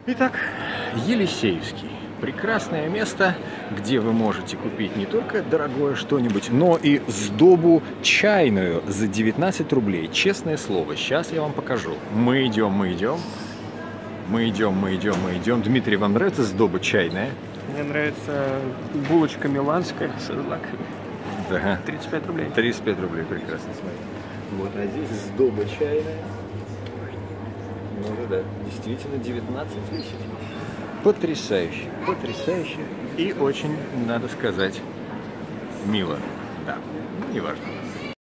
Итак, Елисеевский. Прекрасное место, где вы можете купить не только дорогое что-нибудь, но и сдобу чайную за 19 рублей. Честное слово, сейчас я вам покажу. Мы идем. Дмитрий, вам нравится сдоба чайная? Мне нравится булочка миланская с злаками. Да. 35 рублей. 35 рублей, прекрасно, смотрите. Вот, а здесь сдоба чайная. Ну да, действительно 19 тысяч. Потрясающе, потрясающе и очень, надо сказать, мило. Да, ну, неважно.